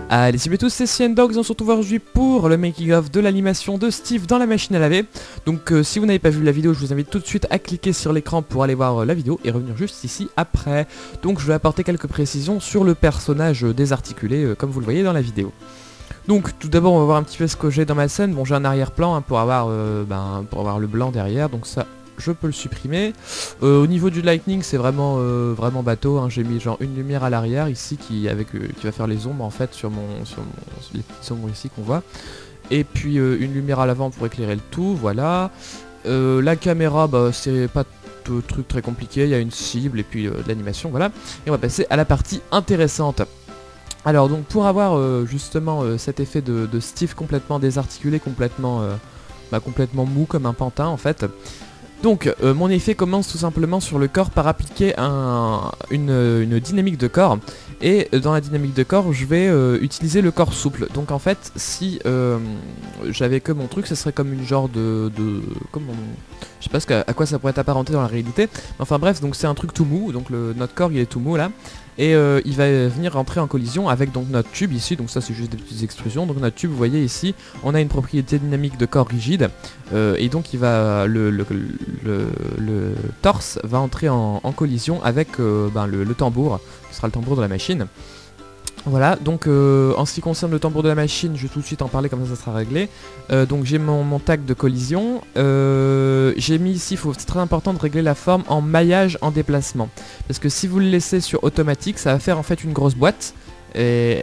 Allez, salut à tous, c'est CNDogs, on se retrouve aujourd'hui pour le making of de l'animation de Steve dans la machine à laver. Donc si vous n'avez pas vu la vidéo, je vous invite tout de suite à cliquer sur l'écran pour aller voir la vidéo et revenir juste ici après. Donc je vais apporter quelques précisions sur le personnage désarticulé comme vous le voyez dans la vidéo. Donc tout d'abord on va voir un petit peu ce que j'ai dans ma scène. Bon, j'ai un arrière-plan hein, pour avoir le blanc derrière, donc ça je peux le supprimer. Au niveau du lightning c'est vraiment bateau hein. J'ai mis genre une lumière à l'arrière ici qui va faire les ombres en fait sur les petites ombres ici qu'on voit. Et puis une lumière à l'avant pour éclairer le tout, voilà. La caméra bah c'est pas de truc très compliqué, il y a une cible et puis de l'animation, voilà. Et on va passer à la partie intéressante. Alors donc pour avoir justement cet effet de Steve complètement désarticulé, complètement mou comme un pantin en fait. Donc mon effet commence tout simplement sur le corps par appliquer une dynamique de corps. Et dans la dynamique de corps je vais utiliser le corps souple. Donc en fait si j'avais que mon truc, ce serait comme une genre je sais pas à quoi ça pourrait être apparenté dans la réalité. Enfin bref, donc c'est un truc tout mou, donc notre corps il est tout mou là. Et il va venir rentrer en collision avec donc notre tube ici, donc ça c'est juste des petites extrusions. Donc notre tube, vous voyez ici, on a une propriété dynamique de corps rigide, et donc il va le torse va entrer en collision avec le tambour, qui sera le tambour de la machine. Voilà, donc en ce qui concerne le tambour de la machine, je vais tout de suite en parler, comme ça sera réglé. Donc j'ai mon tag de collision, j'ai mis ici, c'est très important de régler la forme en maillage en déplacement. Parce que si vous le laissez sur automatique, ça va faire en fait une grosse boîte. Ça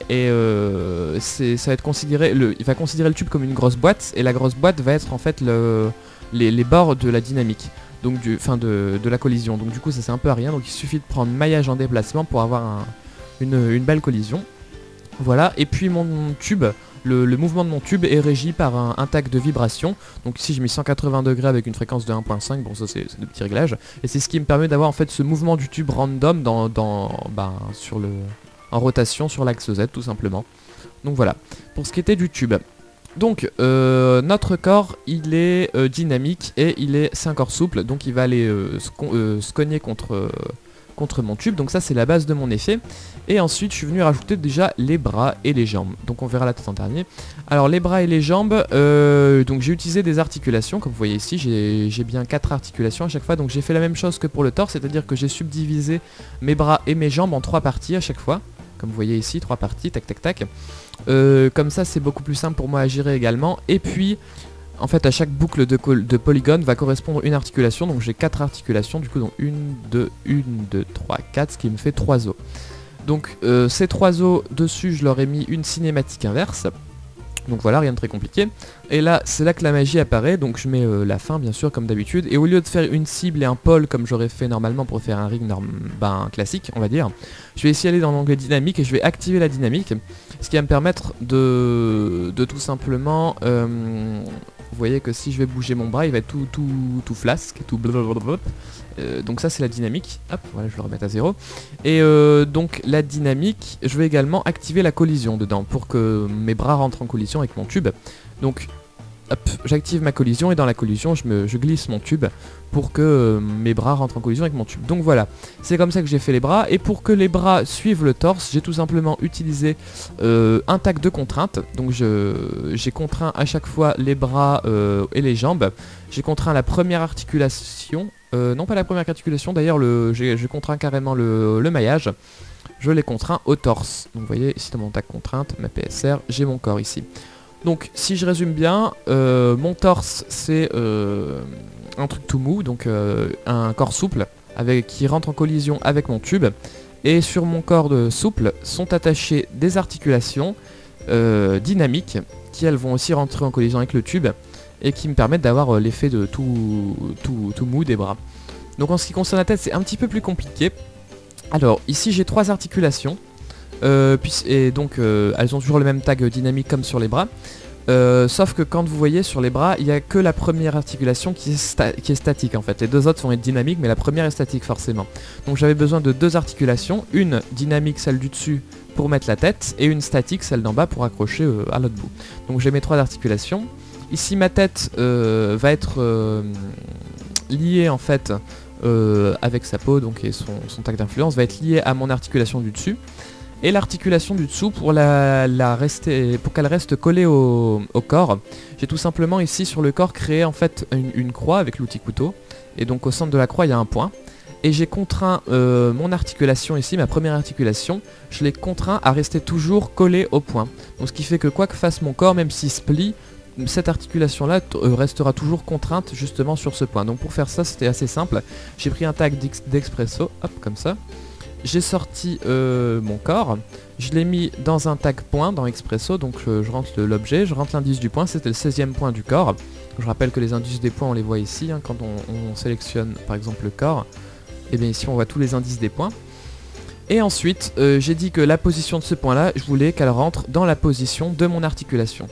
va être considéré, il va considérer le tube comme une grosse boîte, et la grosse boîte va être en fait les bords de la dynamique. Donc de la collision. Donc du coup ça c'est un peu à rien, donc il suffit de prendre maillage en déplacement pour avoir une belle collision. Voilà, et puis mon tube, le mouvement de mon tube est régi par un tag de vibration. Donc ici j'ai mis 180 degrés avec une fréquence de 1.5, bon ça c'est de petits réglages. Et c'est ce qui me permet d'avoir en fait ce mouvement du tube random en rotation sur l'axe Z tout simplement. Donc voilà, pour ce qui était du tube. Donc notre corps il est dynamique et c'est un corps souple, donc il va aller se cogner contre mon tube, donc ça c'est la base de mon effet. Et ensuite je suis venu rajouter déjà les bras et les jambes, donc on verra la tête en dernier. Alors les bras et les jambes, donc j'ai utilisé des articulations, comme vous voyez ici j'ai bien 4 articulations à chaque fois. Donc j'ai fait la même chose que pour le torse, c'est à dire que j'ai subdivisé mes bras et mes jambes en 3 parties à chaque fois. Comme vous voyez ici, 3 parties, tac tac tac. Comme ça c'est beaucoup plus simple pour moi à gérer également. Et puis en fait à chaque boucle de polygone va correspondre une articulation. Donc j'ai 4 articulations du coup, donc 1, 2, 3, 4, ce qui me fait 3 os. Donc ces 3 os dessus je leur ai mis une cinématique inverse. Donc voilà, rien de très compliqué. Et là, c'est là que la magie apparaît, donc je mets la fin bien sûr comme d'habitude. Et au lieu de faire une cible et un pôle comme j'aurais fait normalement pour faire un rig classique, on va dire, je vais essayer d'aller dans l'onglet dynamique et je vais activer la dynamique. Ce qui va me permettre de tout simplement... vous voyez que si je vais bouger mon bras, il va être tout flasque, tout blablabla. Donc ça c'est la dynamique. Hop, voilà, je vais le remettre à 0. Et donc la dynamique, je vais également activer la collision dedans pour que mes bras rentrent en collision avec mon tube. Donc hop, j'active ma collision et dans la collision je glisse mon tube pour que mes bras rentrent en collision avec mon tube. Donc voilà, c'est comme ça que j'ai fait les bras. Et pour que les bras suivent le torse, j'ai tout simplement utilisé un tag de contrainte. Donc j'ai contraint à chaque fois les bras et les jambes. J'ai contraint la première articulation, non pas la première articulation d'ailleurs, j'ai contraint carrément le maillage. Je l'ai contraint au torse. Donc vous voyez ici dans mon tag contrainte, ma PSR, j'ai mon corps ici. Donc si je résume bien, mon torse c'est un truc tout mou, donc un corps souple qui rentre en collision avec mon tube. Et sur mon corps souple sont attachées des articulations dynamiques qui elles vont aussi rentrer en collision avec le tube et qui me permettent d'avoir l'effet de tout mou des bras. Donc en ce qui concerne la tête c'est un petit peu plus compliqué. Alors ici j'ai 3 articulations. Et donc elles ont toujours le même tag dynamique comme sur les bras, sauf que quand vous voyez sur les bras il n'y a que la première articulation qui est statique en fait. Les deux autres vont être dynamiques mais la première est statique forcément. Donc j'avais besoin de 2 articulations, une dynamique celle du dessus pour mettre la tête et une statique celle d'en bas pour accrocher à l'autre bout. Donc j'ai mes 3 articulations. Ici ma tête va être liée en fait avec sa peau donc, et son tag d'influence va être liée à mon articulation du dessus. et l'articulation du dessous pour pour qu'elle reste collée au corps. J'ai tout simplement ici sur le corps créé en fait une croix avec l'outil couteau, et donc au centre de la croix il y a un point. Et j'ai contraint mon articulation ici, ma première articulation, je l'ai contraint à rester toujours collée au point. Donc ce qui fait que quoi que fasse mon corps, même s'il se plie, cette articulation là restera toujours contrainte justement sur ce point. Donc pour faire ça c'était assez simple. J'ai pris un tag d'Expresso, hop comme ça. J'ai sorti mon corps, je l'ai mis dans un tag point dans Expresso, donc je rentre l'objet, je rentre l'indice du point, c'était le 16e point du corps. Je rappelle que les indices des points on les voit ici, hein, quand on sélectionne par exemple le corps. Et bien ici on voit tous les indices des points. Et ensuite j'ai dit que la position de ce point là, je voulais qu'elle rentre dans la position de mon articulation.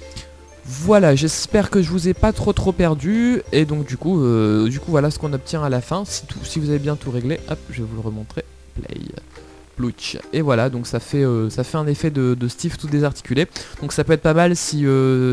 Voilà, j'espère que je vous ai pas trop perdu. Et donc du coup voilà ce qu'on obtient à la fin. Si vous avez bien tout réglé, hop, je vais vous le remontrer. Play. Plouch. Et voilà, donc ça fait un effet de Steve tout désarticulé. Donc ça peut être pas mal si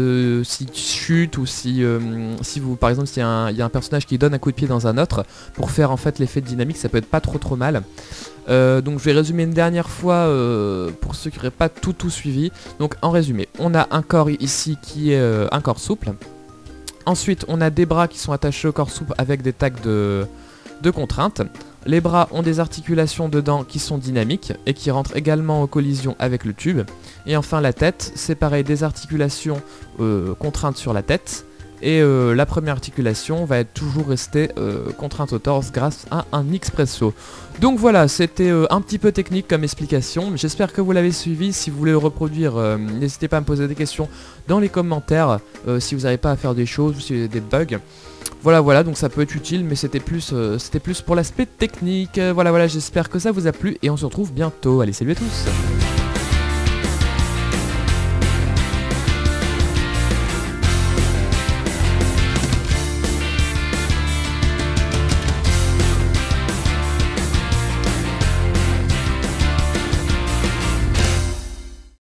chute ou si vous, par exemple, s'il y a un personnage qui donne un coup de pied dans un autre, pour faire en fait l'effet de dynamique, ça peut être pas trop mal. Donc je vais résumer une dernière fois pour ceux qui n'auraient pas tout suivi. Donc en résumé, on a un corps ici qui est un corps souple. Ensuite on a des bras qui sont attachés au corps souple avec des tags de contrainte. Les bras ont des articulations dedans qui sont dynamiques et qui rentrent également en collision avec le tube. Et enfin la tête, c'est pareil, des articulations contraintes sur la tête. Et la première articulation va être toujours restée contrainte au torse grâce à un Expresso. Donc voilà, c'était un petit peu technique comme explication. J'espère que vous l'avez suivi. Si vous voulez le reproduire, n'hésitez pas à me poser des questions dans les commentaires. Si vous n'arrivez pas à faire des choses ou si vous avez des bugs. Voilà, donc ça peut être utile, mais c'était plus pour l'aspect technique. Voilà, j'espère que ça vous a plu et on se retrouve bientôt. Allez, salut à tous!